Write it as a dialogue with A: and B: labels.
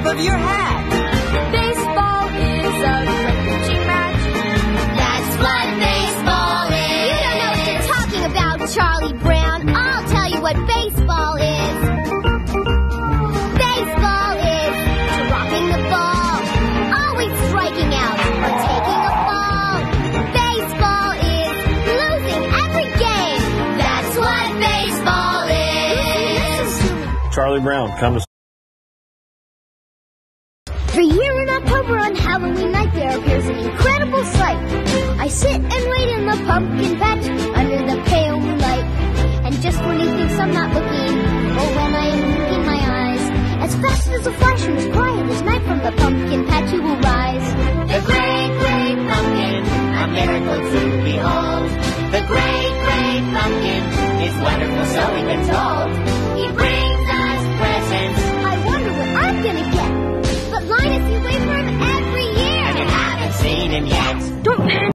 A: top of your hat.
B: Baseball is a great pitching match.
C: That's what baseball is.
B: You don't know what you're talking about, Charlie Brown. I'll tell you what baseball is. Baseball is dropping the ball, always striking out or taking a fall. Baseball is losing every game.
C: That's what baseball is.
D: Charlie Brown, come to...
B: Every year in October on Halloween night there appears an incredible sight. I sit and wait in the pumpkin patch under the pale moonlight. And just when he thinks I'm not looking, or when I am winking my eyes, as fast as a flash and as quiet as night from the pumpkin patch he will rise.
C: The great, great pumpkin, a miracle to behold. The great, great pumpkin is wonderful, so we've been told. He brings us presents.
B: I wonder what I'm gonna get. But Linus, you wait for him every year.
C: And you haven't seen him yet.
B: Don't